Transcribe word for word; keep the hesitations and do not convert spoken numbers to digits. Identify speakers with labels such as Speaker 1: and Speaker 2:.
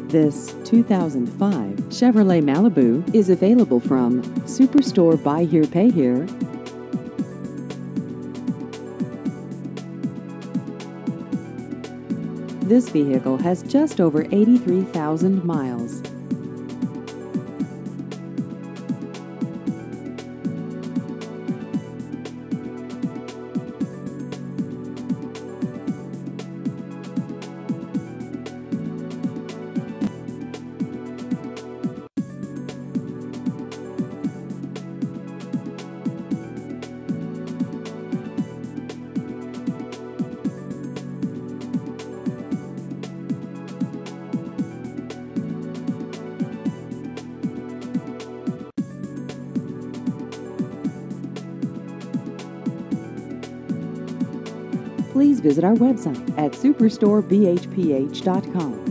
Speaker 1: This two thousand five Chevrolet Malibu is available from Superstore Buy Here Pay Here. This vehicle has just over eighty-three thousand miles. Please visit our website at superstore b h p h dot com.